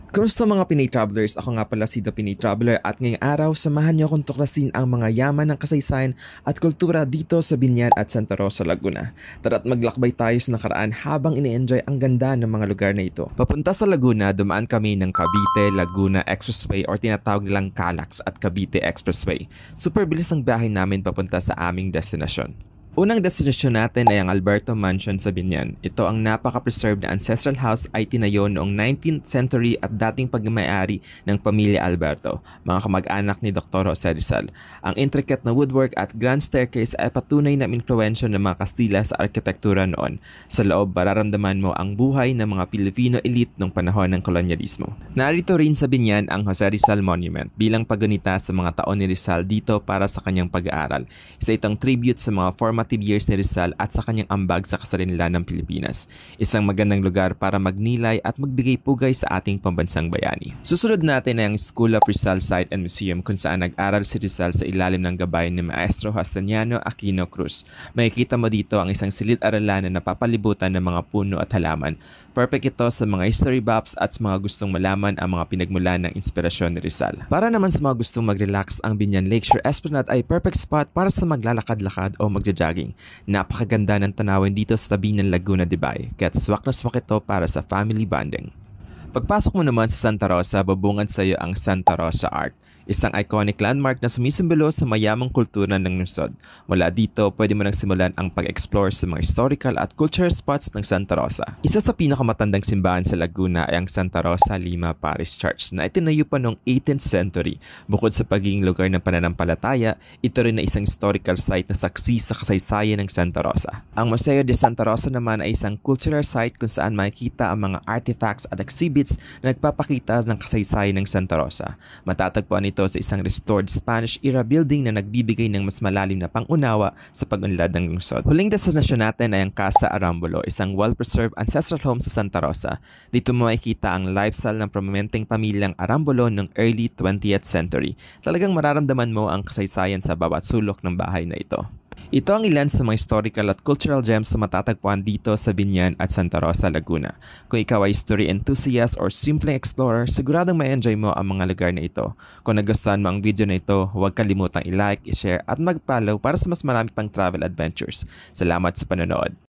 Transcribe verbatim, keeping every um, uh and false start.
Kumusta mga Pinay Travelers? Ako nga pala si The Pinay Traveler at ngayong araw samahan niyo akong tuklasin ang mga yaman ng kasaysayan at kultura dito sa Binyan at Santa Rosa, Laguna. Tara't maglakbay tayo sa nakaraan habang ini-enjoy ang ganda ng mga lugar na ito. Papunta sa Laguna, dumaan kami ng Cavite Laguna Expressway or tinatawag nilang Calax at Cavite Expressway. Super bilis ng biyahe namin papunta sa aming destinasyon. Unang destinasyon natin ay ang Alberto Mansion sa Binyan. Ito ang napaka-preserved na ancestral house ay tinayo noong nineteenth century at dating pagmamayari ng pamilya Alberto, mga kamag-anak ni Doctor Jose Rizal. Ang intricate na woodwork at grand staircase ay patunay na impluwensya ng mga Kastila sa arkitektura noon. Sa loob, mararamdaman mo ang buhay ng mga Pilipino elite noong panahon ng kolonyalismo. Narito rin sa Binyan ang Jose Rizal Monument bilang paggunita sa mga taon ni Rizal dito para sa kanyang pag-aaral. Isa itong tribute sa mga format years ni Rizal at sa kanyang ambag sa kasarinlan ng Pilipinas. Isang magandang lugar para magnilay at magbigay pugay sa ating pambansang bayani. Susunod natin ay ang School of Rizal Site and Museum kung saan nag-aral si Rizal sa ilalim ng gabay ni Maestro Justiniano Aquino Cruz. Makikita mo dito ang isang silid-aralan na napapalibutan ng mga puno at halaman. Perfect ito sa mga history buffs at sa mga gustong malaman ang mga pinagmulan ng inspirasyon ni Rizal. Para naman sa mga gustong mag-relax, ang Binyan Lakeshore Esplanade ay perfect spot para sa maglalakad-lakad o magja-jogging. Napakaganda ng tanawin dito sa tabi ng Laguna de Bay, kaya't swak na swak ito para sa family bonding. Pagpasok mo naman sa Santa Rosa, babungad sa iyo ang Santa Rosa Arch. Isang iconic landmark na sumisimbolo sa mayamang kultura ng lungsod. Mula dito, pwede mo nang simulan ang pag-explore sa mga historical at cultural spots ng Santa Rosa. Isa sa pinakamatandang simbahan sa Laguna ay ang Santa Rosa Lima Parish Church na itinayo pa noong eighteenth century. Bukod sa pagiging lugar ng pananampalataya, ito rin ay isang historical site na saksi sa kasaysayan ng Santa Rosa. Ang Museo de Santa Rosa naman ay isang cultural site kung saan makikita ang mga artifacts at exhibits na nagpapakita ng kasaysayan ng Santa Rosa. Matatagpuan ito sa isang restored Spanish-era building na nagbibigay ng mas malalim na pangunawa sa pag-unlad ng lungsod. Huling destinasyon natin ay ang Casa Arambolo, isang well-preserved ancestral home sa Santa Rosa. Dito mo makikita ang lifestyle ng prominenteng pamilyang Arambolo noong early twentieth century. Talagang mararamdaman mo ang kasaysayan sa bawat sulok ng bahay na ito. Ito ang ilan sa mga historical at cultural gems na matatagpuan dito sa Binyan at Santa Rosa, Laguna. Kung ikaw ay history enthusiast or simpleng explorer, siguradong ma-enjoy mo ang mga lugar na ito. Kung nagustuhan mo ang video na ito, huwag kalimutang i-like, i-share at mag-follow para sa mas marami pang travel adventures. Salamat sa panonood!